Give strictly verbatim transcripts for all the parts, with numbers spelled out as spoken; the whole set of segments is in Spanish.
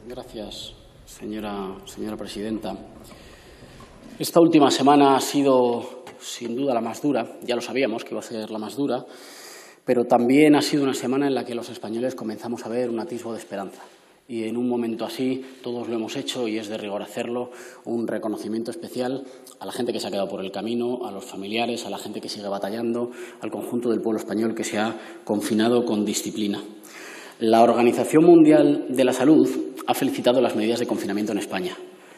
Gracias, señora, señora presidenta. Esta última semana ha sido, sin duda, la más dura. Ya lo sabíamos que iba a ser la más dura, pero también ha sido una semana en la que los españoles comenzamos a ver un atisbo de esperanza. Y en un momento así todos lo hemos hecho y es de rigor hacerlo, un reconocimiento especial a la gente que se ha quedado por el camino, a los familiares, a la gente que sigue batallando, al conjunto del pueblo español que se ha confinado con disciplina. La Organización Mundial de la Salud ha felicitado las medidas de confinamiento en España.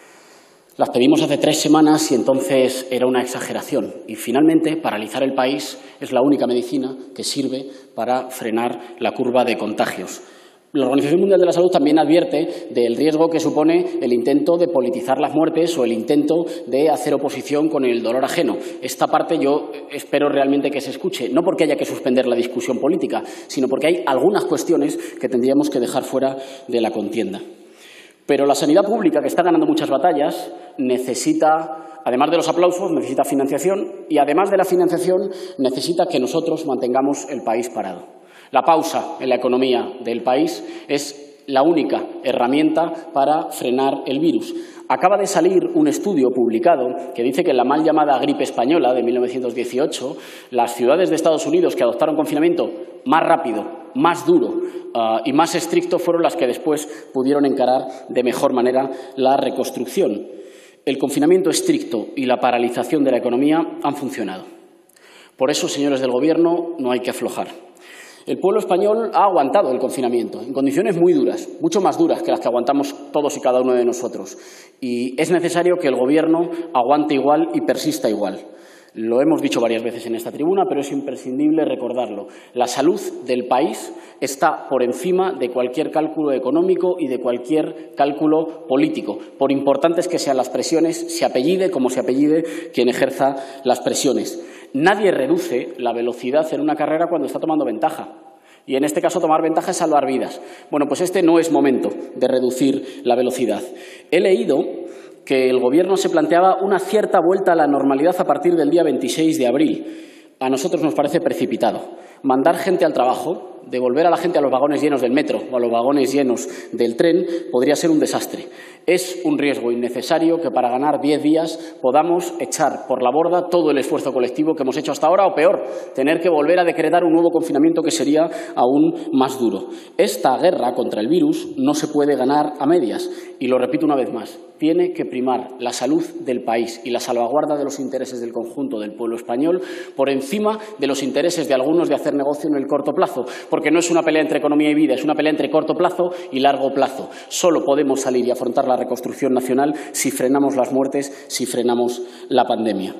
Las pedimos hace tres semanas y entonces era una exageración. Y finalmente, paralizar el país es la única medicina que sirve para frenar la curva de contagios. La Organización Mundial de la Salud también advierte del riesgo que supone el intento de politizar las muertes o el intento de hacer oposición con el dolor ajeno. Esta parte yo espero realmente que se escuche, no porque haya que suspender la discusión política, sino porque hay algunas cuestiones que tendríamos que dejar fuera de la contienda. Pero la sanidad pública, que está ganando muchas batallas, necesita, además de los aplausos, necesita financiación y, además de la financiación, necesita que nosotros mantengamos el país parado. La pausa en la economía del país es la única herramienta para frenar el virus. Acaba de salir un estudio publicado que dice que en la mal llamada gripe española de mil novecientos dieciocho, las ciudades de Estados Unidos que adoptaron confinamiento más rápido, más duro uh, y más estricto fueron las que después pudieron encarar de mejor manera la reconstrucción. El confinamiento estricto y la paralización de la economía han funcionado. Por eso, señores del Gobierno, no hay que aflojar. El pueblo español ha aguantado el confinamiento en condiciones muy duras, mucho más duras que las que aguantamos todos y cada uno de nosotros. Y es necesario que el Gobierno aguante igual y persista igual. Lo hemos dicho varias veces en esta tribuna, pero es imprescindible recordarlo. La salud del país está por encima de cualquier cálculo económico y de cualquier cálculo político, por importantes que sean las presiones, se apellide como se apellide quien ejerza las presiones. Nadie reduce la velocidad en una carrera cuando está tomando ventaja. Y en este caso tomar ventaja es salvar vidas. Bueno, pues este no es momento de reducir la velocidad. He leído que el Gobierno se planteaba una cierta vuelta a la normalidad a partir del día veintiséis de abril. A nosotros nos parece precipitado. Mandar gente al trabajo, devolver a la gente a los vagones llenos del metro o a los vagones llenos del tren podría ser un desastre. Es un riesgo innecesario que para ganar diez días podamos echar por la borda todo el esfuerzo colectivo que hemos hecho hasta ahora o, peor, tener que volver a decretar un nuevo confinamiento que sería aún más duro. Esta guerra contra el virus no se puede ganar a medias y lo repito una vez más. Tiene que primar la salud del país y la salvaguarda de los intereses del conjunto del pueblo español por encima de los intereses de algunos de hacer negocio en el corto plazo, porque no es una pelea entre economía y vida, es una pelea entre corto plazo y largo plazo. Solo podemos salir y afrontar la reconstrucción nacional si frenamos las muertes, si frenamos la pandemia.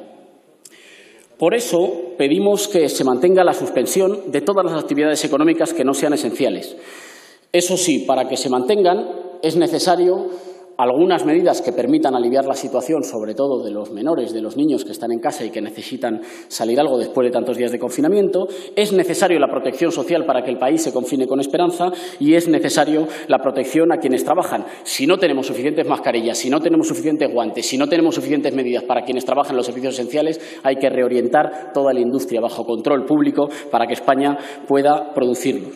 Por eso pedimos que se mantenga la suspensión de todas las actividades económicas que no sean esenciales. Eso sí, para que se mantengan es necesario algunas medidas que permitan aliviar la situación, sobre todo de los menores, de los niños que están en casa y que necesitan salir algo después de tantos días de confinamiento. Es necesario la protección social para que el país se confine con esperanza y es necesario la protección a quienes trabajan. Si no tenemos suficientes mascarillas, si no tenemos suficientes guantes, si no tenemos suficientes medidas para quienes trabajan en los servicios esenciales, hay que reorientar toda la industria bajo control público para que España pueda producirlos.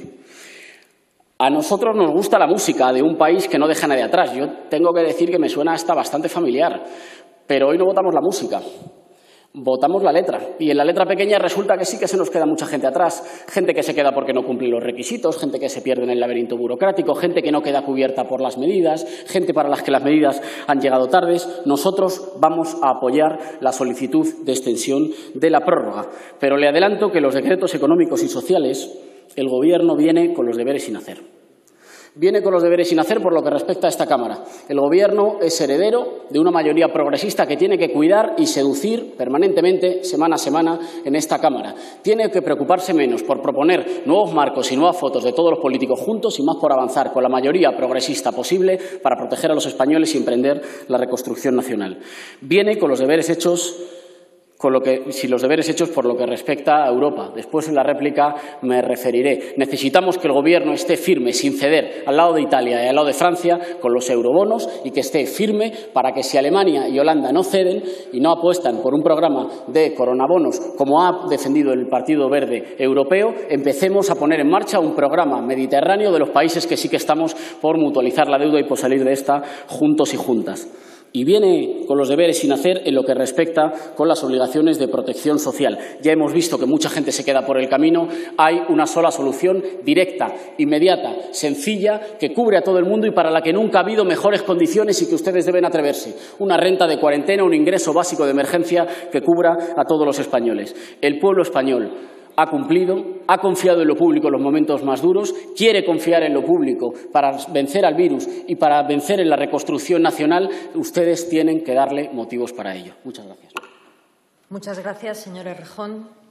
A nosotros nos gusta la música de un país que no deja a nadie atrás. Yo tengo que decir que me suena hasta bastante familiar, pero hoy no votamos la música, votamos la letra. Y en la letra pequeña resulta que sí que se nos queda mucha gente atrás, gente que se queda porque no cumple los requisitos, gente que se pierde en el laberinto burocrático, gente que no queda cubierta por las medidas, gente para las que las medidas han llegado tardes. Nosotros vamos a apoyar la solicitud de extensión de la prórroga, pero le adelanto que los decretos económicos y sociales el Gobierno viene con los deberes sin hacer. Viene con los deberes sin hacer por lo que respecta a esta Cámara. El Gobierno es heredero de una mayoría progresista que tiene que cuidar y seducir permanentemente, semana a semana, en esta Cámara. Tiene que preocuparse menos por proponer nuevos marcos y nuevas fotos de todos los políticos juntos y más por avanzar con la mayoría progresista posible para proteger a los españoles y emprender la reconstrucción nacional. Viene con los deberes hechos Con lo que, si los deberes hechos por lo que respecta a Europa. Después, en la réplica, me referiré. Necesitamos que el Gobierno esté firme, sin ceder, al lado de Italia y al lado de Francia, con los eurobonos, y que esté firme para que si Alemania y Holanda no ceden y no apuestan por un programa de coronabonos, como ha defendido el Partido Verde Europeo, empecemos a poner en marcha un programa mediterráneo de los países que sí que estamos por mutualizar la deuda y por salir de esta juntos y juntas. Y viene con los deberes sin hacer en lo que respecta con las obligaciones de protección social. Ya hemos visto que mucha gente se queda por el camino. Hay una sola solución directa, inmediata, sencilla, que cubre a todo el mundo y para la que nunca ha habido mejores condiciones y que ustedes deben atreverse. Una renta de cuarentena, un ingreso básico de emergencia que cubra a todos los españoles. El pueblo español ha cumplido, ha confiado en lo público en los momentos más duros, quiere confiar en lo público para vencer al virus y para vencer en la reconstrucción nacional. Ustedes tienen que darle motivos para ello. Muchas gracias. Muchas gracias, señor Errejón.